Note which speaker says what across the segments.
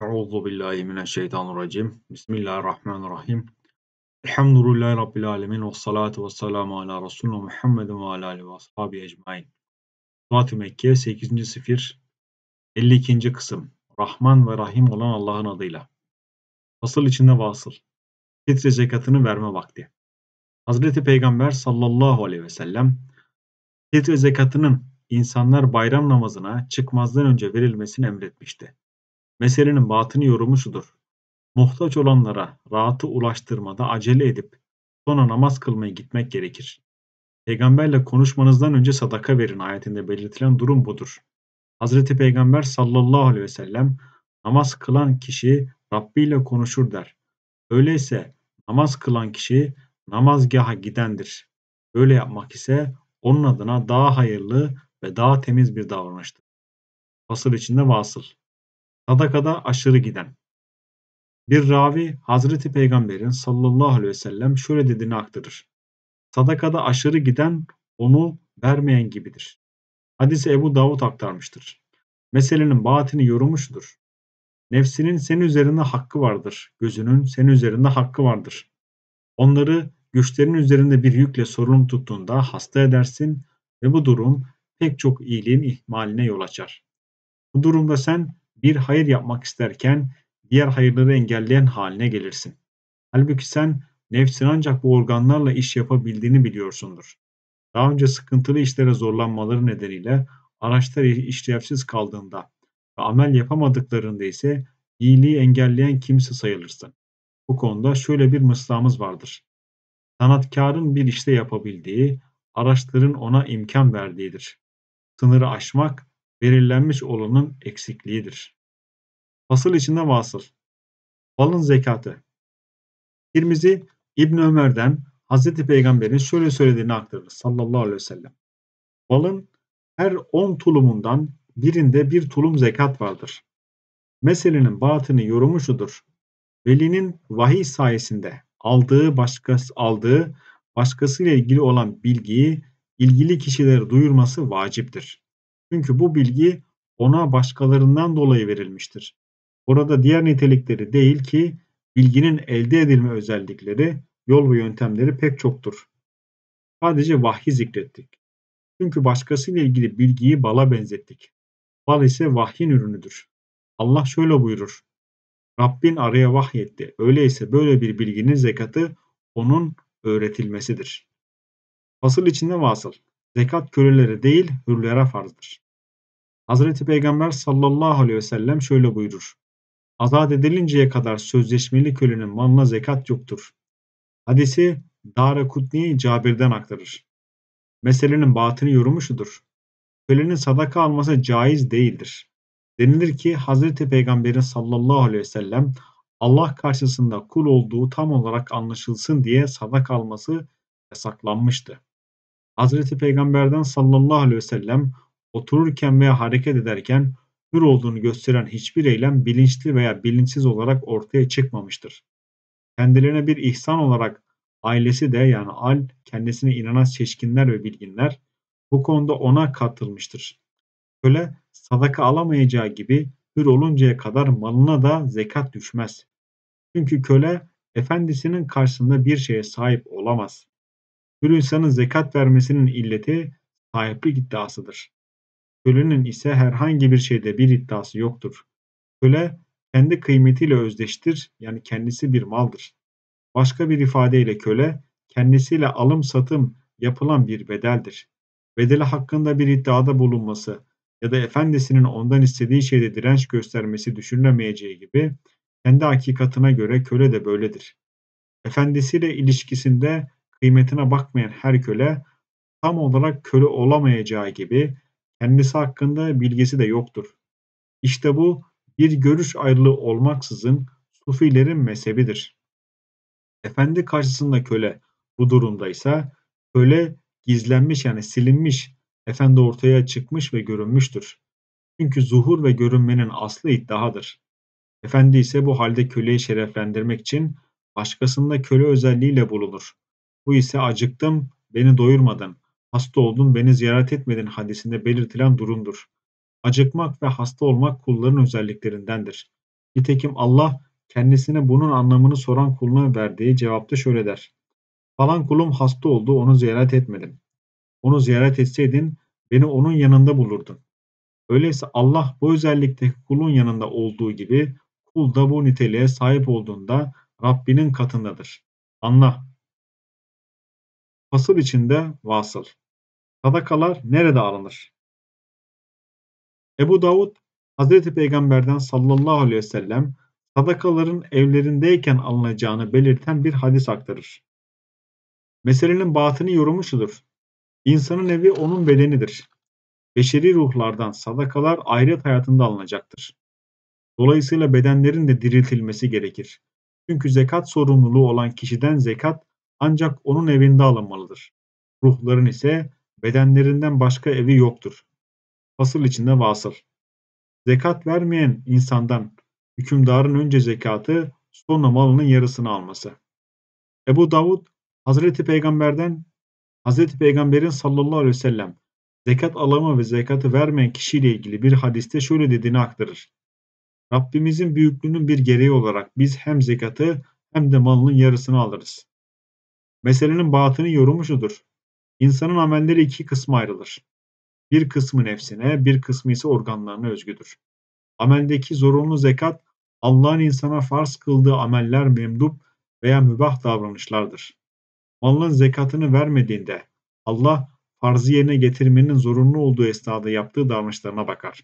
Speaker 1: Euzu billahi mineşşeytanirracim. Bismillahirrahmanirrahim. Elhamdülillahi Rabbil alemin. Ve salatu ve selamu ala Resulü Muhammedin ve ala alihi ve ashabi ecmain. Fuat-ı Mekke 8. Sefir 52. kısım. Rahman ve Rahim olan Allah'ın adıyla. Fasıl içinde vasıl. Fitre zekatını verme vakti. Hazreti Peygamber sallallahu aleyhi ve sellem fitre zekatının insanlar bayram namazına çıkmazdan önce verilmesini emretmişti. Meselenin batını yorumu şudur: muhtaç olanlara rahatı ulaştırmada acele edip sonra namaz kılmaya gitmek gerekir. Peygamberle konuşmanızdan önce sadaka verin ayetinde belirtilen durum budur. Hazreti Peygamber sallallahu aleyhi ve sellem namaz kılan kişi Rabbi ile konuşur der. Öyleyse namaz kılan kişi namazgaha gidendir. Böyle yapmak ise onun adına daha hayırlı ve daha temiz bir davranıştır. Fasıl içinde vasıl. Sadakada aşırı giden. Bir ravi Hazreti Peygamber'in sallallahu aleyhi ve sellem şöyle dediğini aktarır: sadakada aşırı giden onu vermeyen gibidir. Hadisi Ebu Davud aktarmıştır. Meselenin batini yorumu şudur: nefsinin senin üzerinde hakkı vardır, gözünün senin üzerinde hakkı vardır. Onları güçlerin üzerinde bir yükle sorumlu tuttuğunda hasta edersin ve bu durum pek çok iyiliğin ihmaline yol açar. Bu durumda sen bir hayır yapmak isterken diğer hayırları engelleyen haline gelirsin. Halbuki sen nefsin ancak bu organlarla iş yapabildiğini biliyorsundur. Daha önce sıkıntılı işlere zorlanmaları nedeniyle araçlar işlevsiz kaldığında ve amel yapamadıklarında ise iyiliği engelleyen kimse sayılırsın. Bu konuda şöyle bir mısrağımız vardır: sanatkarın bir işte yapabildiği, araçların ona imkan verdiğidir. Sınırı aşmak, belirlenmiş olanın eksikliğidir. Fasıl içinde vasıl. Falın zekatı. Tirmizi İbn Ömer'den Hazreti Peygamber'in şöyle söylediğini aktarır sallallahu aleyhi ve sellem: balın her 10 tulumundan birinde bir tulum zekat vardır. Meselenin batını yorumu şudur: velinin vahiy sayesinde aldığı başkasıyla ilgili olan bilgiyi ilgili kişilere duyurması vaciptir. Çünkü bu bilgi ona başkalarından dolayı verilmiştir. Orada diğer nitelikleri değil ki bilginin elde edilme özellikleri, yol ve yöntemleri pek çoktur. Sadece vahyi zikrettik. Çünkü başkasıyla ilgili bilgiyi bala benzettik. Bal ise vahyin ürünüdür. Allah şöyle buyurur: Rabbin araya vahyetti. Öyleyse böyle bir bilginin zekatı onun öğretilmesidir. Fasıl içinde vasıl. Zekat kölelere değil hürlere farzdır. Hazreti Peygamber sallallahu aleyhi ve sellem şöyle buyurur: azat edilinceye kadar sözleşmeli kölenin malına zekat yoktur. Hadisi Dârekutni Cabir'den aktarır. Meselenin batını yorumu şudur: kölenin sadaka alması caiz değildir. Denilir ki Hazreti Peygamber'in sallallahu aleyhi ve sellem Allah karşısında kul olduğu tam olarak anlaşılsın diye sadaka alması yasaklanmıştı. Hazreti Peygamber'den sallallahu aleyhi ve sellem otururken veya hareket ederken hür olduğunu gösteren hiçbir eylem bilinçli veya bilinçsiz olarak ortaya çıkmamıştır. Kendilerine bir ihsan olarak ailesi de yani kendisine inanan seçkinler ve bilginler bu konuda ona katılmıştır. Köle sadaka alamayacağı gibi hür oluncaya kadar malına da zekat düşmez. Çünkü köle efendisinin karşısında bir şeye sahip olamaz. Hür insanın zekat vermesinin illeti sahiplik iddiasıdır. Kölenin ise herhangi bir şeyde bir iddiası yoktur. Köle kendi kıymetiyle özdeştir, yani kendisi bir maldır. Başka bir ifadeyle köle kendisiyle alım satım yapılan bir bedeldir. Bedeli hakkında bir iddiada bulunması ya da efendisinin ondan istediği şeyde direnç göstermesi düşünülemeyeceği gibi kendi hakikatine göre köle de böyledir. Efendisiyle ilişkisinde kıymetine bakmayan her köle tam olarak köle olamayacağı gibi kendisi hakkında bilgisi de yoktur. İşte bu bir görüş ayrılığı olmaksızın Sufilerin mezhebidir. Efendi karşısında köle bu durumdaysa köle gizlenmiş yani silinmiş, efendi ortaya çıkmış ve görünmüştür. Çünkü zuhur ve görünmenin aslı iddiadır. Efendi ise bu halde köleyi şereflendirmek için başkasında köle özelliğiyle bulunur. Bu ise acıktım, beni doyurmadın, hasta oldun, beni ziyaret etmedin hadisinde belirtilen durumdur. Acıkmak ve hasta olmak kulların özelliklerindendir. Nitekim Allah kendisine bunun anlamını soran kuluna verdiği cevapta şöyle der: Falan kulum hasta oldu, onu ziyaret etmedim. Onu ziyaret etseydin beni onun yanında bulurdun. Öyleyse Allah bu özellikteki kulun yanında olduğu gibi kul da bu niteliğe sahip olduğunda Rabbinin katındadır. Anla. Fasıl içinde vasıl. Sadakalar nerede alınır? Ebu Davud, Hazreti Peygamber'den sallallahu aleyhi ve sellem sadakaların evlerindeyken alınacağını belirten bir hadis aktarır. Meselenin batını yorumu şudur: İnsanın evi onun bedenidir. Beşeri ruhlardan sadakalar ahiret hayatında alınacaktır. Dolayısıyla bedenlerin de diriltilmesi gerekir. Çünkü zekat sorumluluğu olan kişiden zekat ancak onun evinde alınmalıdır. Ruhların ise bedenlerinden başka evi yoktur. Fasıl içinde vasıl. Zekat vermeyen insandan hükümdarın önce zekatı, sonra malının yarısını alması. Ebu Davud, Hazreti Peygamber'den Hazreti Peygamber'in sallallahu aleyhi ve sellem zekat alımı ve zekatı vermeyen kişiyle ilgili bir hadiste şöyle dediğini aktarır. Rabbimizin büyüklüğünün bir gereği olarak biz hem zekatı hem de malının yarısını alırız. Meselenin batını yorumu şudur: İnsanın amelleri iki kısma ayrılır. Bir kısmı nefsine, bir kısmı ise organlarına özgüdür. Ameldeki zorunlu zekat, Allah'ın insana farz kıldığı ameller memdup veya mübah davranışlardır. Malının zekatını vermediğinde Allah farzı yerine getirmenin zorunlu olduğu esnada yaptığı davranışlarına bakar.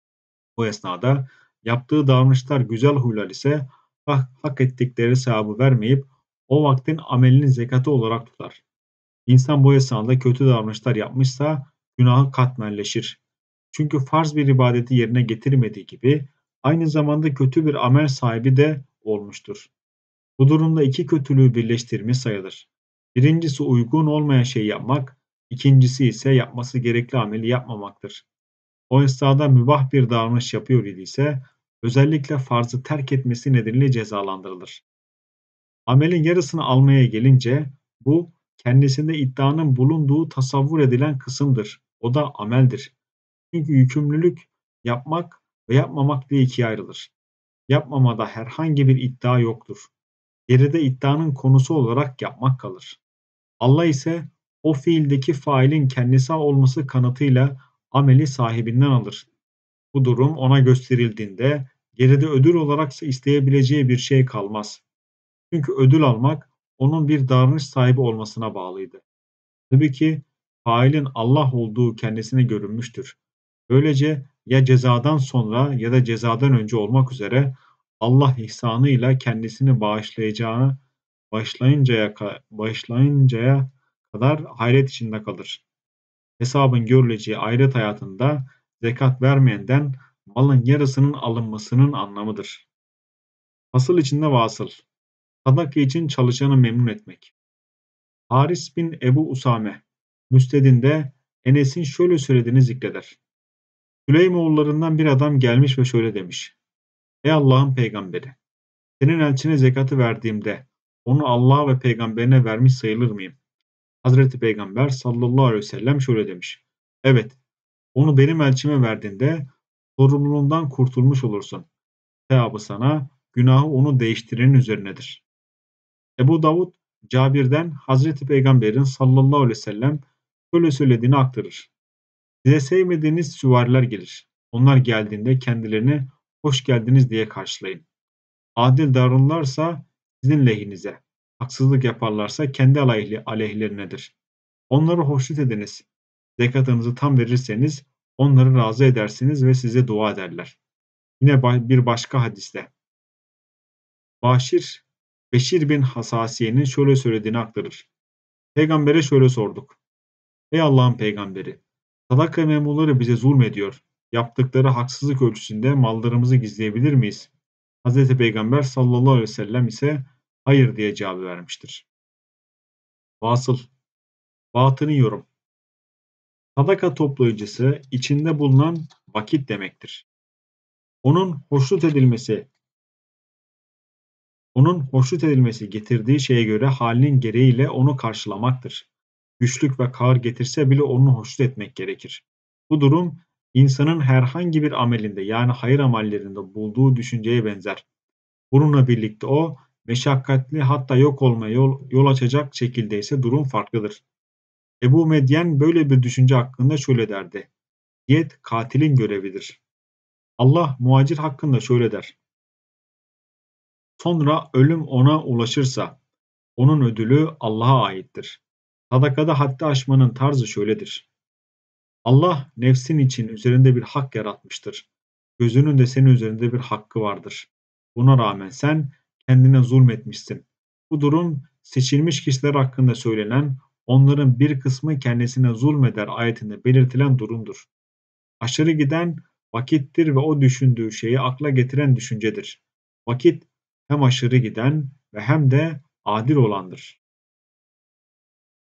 Speaker 1: Bu esnada yaptığı davranışlar güzel huylar ise hak ettikleri sevabı vermeyip o vaktin amelinin zekatı olarak tutar. İnsan bu esnada kötü davranışlar yapmışsa günahı katmerleşir. Çünkü farz bir ibadeti yerine getirmediği gibi aynı zamanda kötü bir amel sahibi de olmuştur. Bu durumda iki kötülüğü birleştirmiş sayılır. Birincisi uygun olmayan şeyi yapmak, ikincisi ise yapması gerekli ameli yapmamaktır. O esnada mübah bir davranış yapıyor idiyse özellikle farzı terk etmesi nedeniyle cezalandırılır. Amelin yarısını almaya gelince bu kendisinde iddianın bulunduğu tasavvur edilen kısımdır. O da ameldir. Çünkü yükümlülük yapmak ve yapmamak diye ikiye ayrılır. Yapmamada herhangi bir iddia yoktur. Geride iddianın konusu olarak yapmak kalır. Allah ise o fiildeki failin kendisi olması kanıtıyla ameli sahibinden alır. Bu durum ona gösterildiğinde geride ödül olaraksa isteyebileceği bir şey kalmaz. Çünkü ödül almak onun bir davranış sahibi olmasına bağlıydı. Tabii ki failin Allah olduğu kendisine görünmüştür. Böylece ya cezadan sonra ya da cezadan önce olmak üzere Allah ihsanıyla kendisini bağışlayıncaya kadar hayret içinde kalır. Hesabın görüleceği ahiret hayatında zekat vermeyenden malın yarısının alınmasının anlamıdır. Fasıl içinde vasıl. Sadaka için çalışanı memnun etmek. Haris bin Ebu Usame, Müstedin'de Enes'in şöyle söylediğini zikreder. Süleymoğullarından bir adam gelmiş ve şöyle demiş: Ey Allah'ın peygamberi! Senin elçine zekatı verdiğimde onu Allah'a ve peygamberine vermiş sayılır mıyım? Hazreti Peygamber sallallahu aleyhi ve sellem şöyle demiş: Evet, onu benim elçime verdiğinde sorumluluğundan kurtulmuş olursun. Sevabı sana, günahı onu değiştirenin üzerinedir. Ebu Davud, Cabir'den Hazreti Peygamber'in sallallahu aleyhi ve sellem şöyle söylediğini aktarır. Size sevmediğiniz süvariler gelir. Onlar geldiğinde kendilerini hoş geldiniz diye karşılayın. Adil davranırlarsa sizin lehinize, haksızlık yaparlarsa kendi aleyhlerinedir. Onları hoşnut ediniz. Zekatınızı tam verirseniz onları razı edersiniz ve size dua ederler. Yine bir başka hadiste Beşir bin Hasasiye'nin şöyle söylediğini aktarır. Peygamber'e şöyle sorduk. Ey Allah'ın peygamberi! Sadaka memurları bize zulmediyor. Yaptıkları haksızlık ölçüsünde mallarımızı gizleyebilir miyiz? Hazreti Peygamber sallallahu aleyhi ve sellem ise hayır diye cevap vermiştir. Vasıl, batını yorum. Sadaka toplayıcısı içinde bulunan vakit demektir. Onun hoşnut edilmesi getirdiği şeye göre halinin gereğiyle onu karşılamaktır. Güçlük ve kar getirse bile onu hoşnut etmek gerekir. Bu durum insanın herhangi bir amelinde yani hayır amellerinde bulduğu düşünceye benzer. Bununla birlikte o meşakkatli hatta yok olmaya yol açacak şekilde ise durum farklıdır. Ebu Medyen böyle bir düşünce hakkında şöyle derdi. Diyet katilin görevidir. Allah muhacir hakkında şöyle der. Sonra ölüm ona ulaşırsa onun ödülü Allah'a aittir. Sadakada haddi aşmanın tarzı şöyledir. Allah nefsin için üzerinde bir hak yaratmıştır. Gözünün de senin üzerinde bir hakkı vardır. Buna rağmen sen kendine zulmetmişsin. Bu durum seçilmiş kişiler hakkında söylenen onların bir kısmı kendisine zulmeder ayetinde belirtilen durumdur. Aşırı giden vakittir ve o düşündüğü şeyi akla getiren düşüncedir. Vakit hem aşırı giden ve hem de adil olandır.